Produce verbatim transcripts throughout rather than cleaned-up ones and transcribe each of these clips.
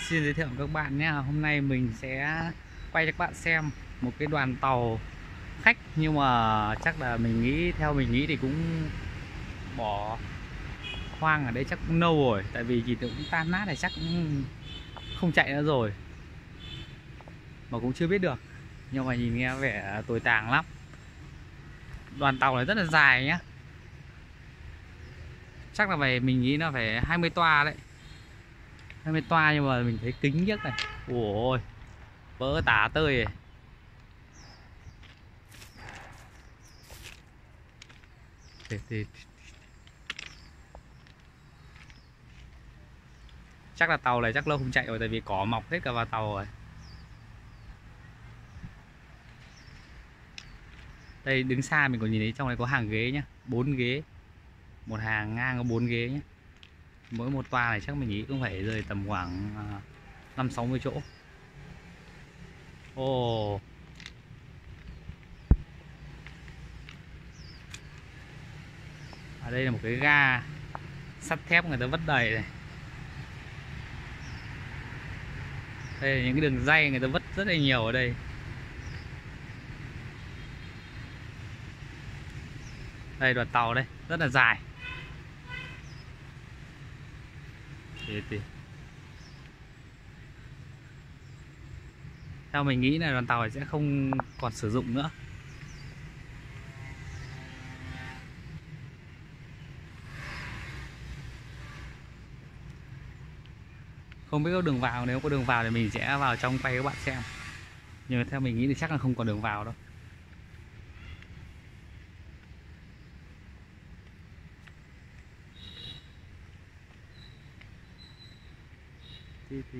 Xin giới thiệu các bạn nhé. Hôm nay mình sẽ quay cho các bạn xem một cái đoàn tàu khách, nhưng mà chắc là mình nghĩ theo mình nghĩ thì cũng bỏ hoang ở đây chắc cũng lâu rồi, tại vì chỉ cũng tan nát này chắc cũng không chạy nữa rồi, mà cũng chưa biết được. Nhưng mà nhìn nghe vẻ tồi tàn lắm. Đoàn tàu này rất là dài nhá, chắc là phải mình nghĩ nó phải hai mươi toa đấy, hai mươi toa, nhưng mà mình thấy kính nhất này, ôi vỡ tả tơi này. Thì, thì chắc là tàu này chắc lâu không chạy rồi, tại vì cỏ mọc hết cả vào tàu rồi. Đây đứng xa mình còn nhìn thấy trong này có hàng ghế nhá, bốn ghế, một hàng ngang có bốn ghế nhé. Mỗi một toa này chắc mình nghĩ cũng phải rơi tầm khoảng năm sáu mươi chỗ. Ồ, ở đây là một cái ga sắt thép người ta vất đầy này. Đây là những cái đường ray người ta vất rất là nhiều ở đây. Đây đoàn tàu đây rất là dài. Thì, thì. Theo mình nghĩ là đoàn tàu này sẽ không còn sử dụng nữa. Không biết có đường vào, nếu có đường vào thì mình sẽ vào trong quay các bạn xem. Nhưng mà theo mình nghĩ thì chắc là không còn đường vào đâu. Thì, thì.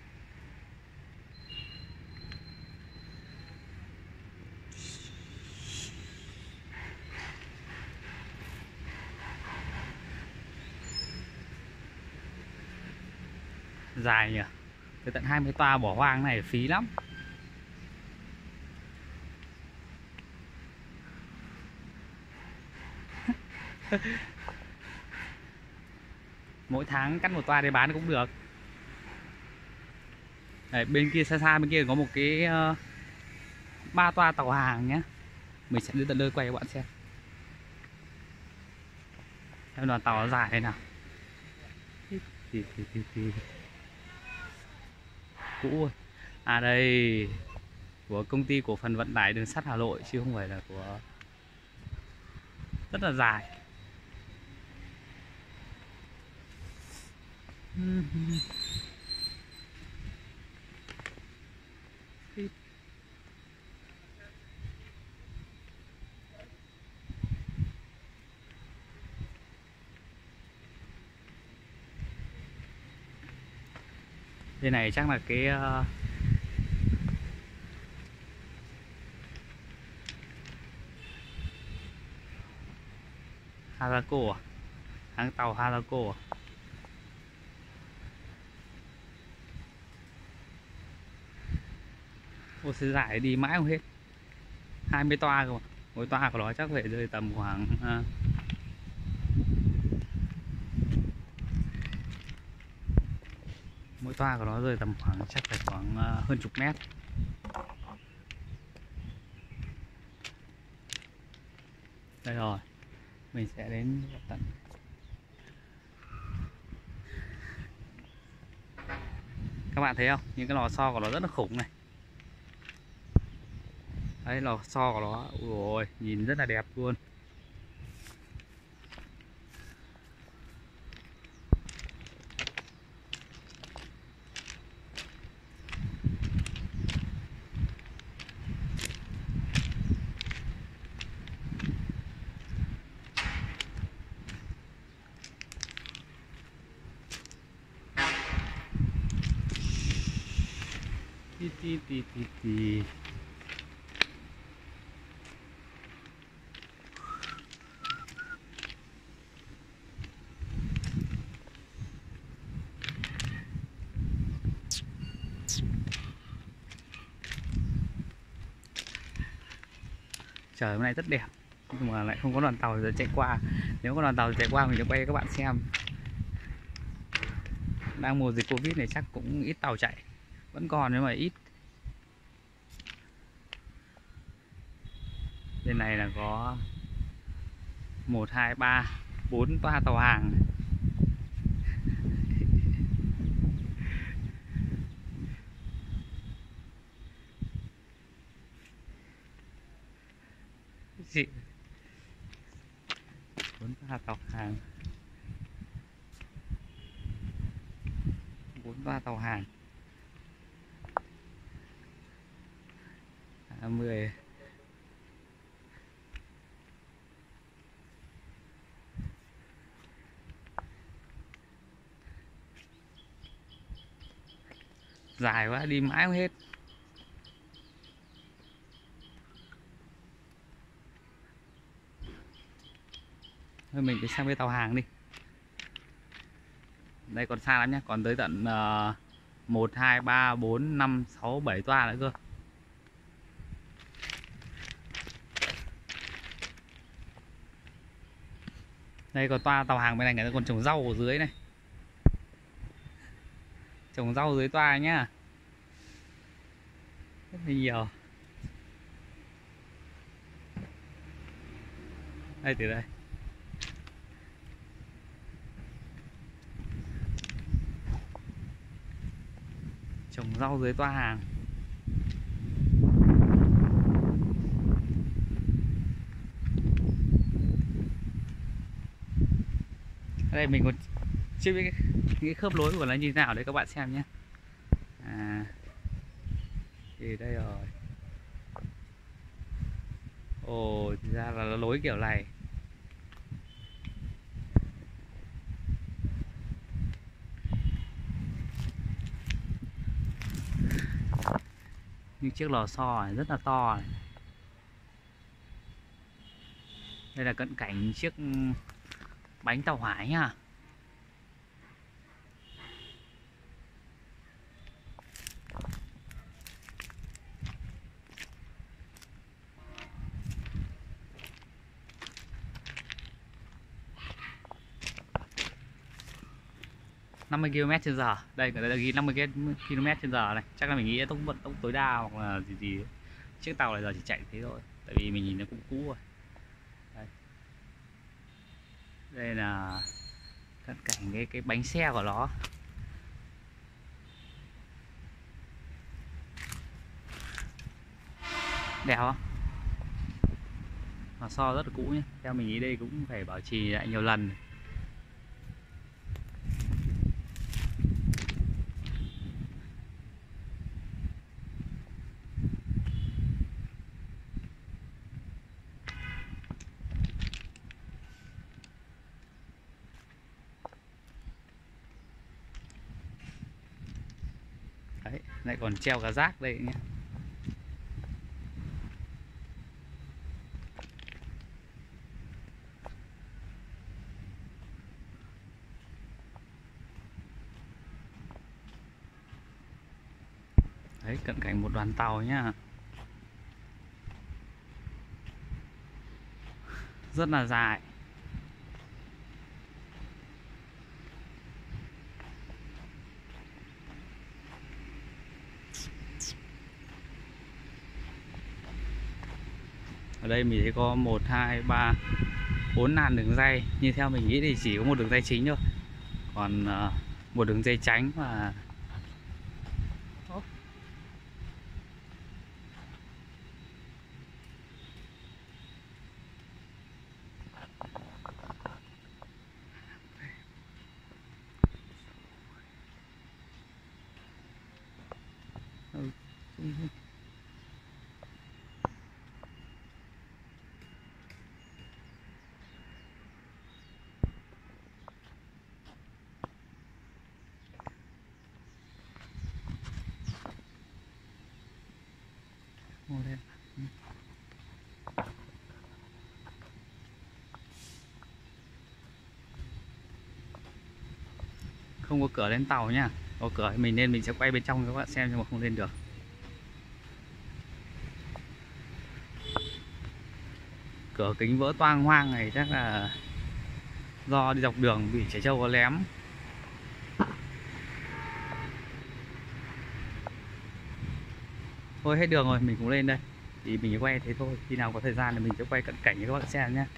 Dài nhỉ, tới tận hai mươi toa bỏ hoang này phí lắm. Mỗi tháng cắt một toa để bán cũng được. Đấy, bên kia xa xa bên kia có một cái uh, ba toa tàu hàng nhé. Mình sẽ đến tận nơi quay cho các bạn xem. Em đoàn tàu nó dài thế nào. Thì, thì, thì, thì. Cũ rồi. À đây, của công ty cổ phần vận tải đường sắt Hà Nội chứ không phải là của. Rất là dài. Đây này chắc là cái uh, Harako à? Hãng tàu Harako à? Ô xe giải đi mãi không hết. hai mươi toa cơ mà. Mỗi toa của nó chắc phải rơi tầm khoảng uh, mỗi toa của nó rơi tầm khoảng chắc phải khoảng uh, hơn chục mét. Đây rồi, mình sẽ đến tận. Các bạn thấy không, những cái lò xo của nó rất là khủng này. Đấy, lò xo của nó, ôi nhìn rất là đẹp luôn. Tí, tí, tí, tí, tí. Trời hôm nay rất đẹp, nhưng mà lại không có đoàn tàu giờ chạy qua. Nếu có đoàn tàu chạy qua mình sẽ quay cho các bạn xem. đang mùa dịch Covid này chắc cũng ít tàu chạy, vẫn còn nhưng mà ít. Bên này là có một hai ba bốn toa tàu hàng. Chị bốn toa tàu hàng, bốn toa tàu hàng à, mười dài quá đi mãi không hết. Thôi mình đi sang bên tàu hàng đi. Đây còn xa lắm nhé, còn tới tận uh, một, hai, ba, bốn, năm, sáu, bảy toa nữa cơ. Đây còn toa tàu hàng bên này người ta còn trồng rau ở dưới này. Trồng rau dưới toa nhá. Rất là nhiều. Đây từ đây. Trồng rau dưới toa hàng. Ở đây mình còn chưa biết cái, cái khớp nối của nó như thế nào đấy các bạn xem nhé. À, thì đây rồi. Ồ, thì ra là nó nối kiểu này. Những chiếc lò xo này rất là to này. Đây là cận cảnh chiếc bánh tàu hỏa nhá. năm mươi ki lô mét trên giờ. Đây người ta đã ghi năm mươi ki lô mét trên giờ này. Chắc là mình nghĩ tốc vận tốc tối đa hoặc là gì gì. Chiếc tàu này giờ chỉ chạy thế thôi. Tại vì mình nhìn nó cũng cũ rồi. Đây, đây là cận cảnh cái cái bánh xe của nó. Đẹp không? Lò xo rất là cũ nhé. Theo mình nghĩ đây cũng phải bảo trì lại nhiều lần. Đấy, lại còn treo cả rác đây nhé. Đấy, cận cảnh một đoàn tàu nhá. Rất là dài. Ở đây mình thấy có một, hai, ba, bốn làn đường ray. Như theo mình nghĩ thì chỉ có một đường ray chính thôi. Còn uh, một đường dây tránh và ừ. Đây. Không có cửa lên tàu nhá. Có cửa mình nên mình sẽ quay bên trong cho các bạn xem nhưng mà không lên được. Cửa kính vỡ toang hoang này chắc là do đi dọc đường bị trẻ trâu có lém. Thôi hết đường rồi, mình cũng lên đây. Thì mình quay thế thôi, khi nào có thời gian thì mình sẽ quay cận cảnh cho các bạn xem nhé.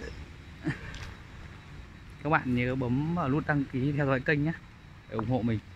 Các bạn nhớ bấm vào nút đăng ký theo dõi kênh nhé, để ủng hộ mình.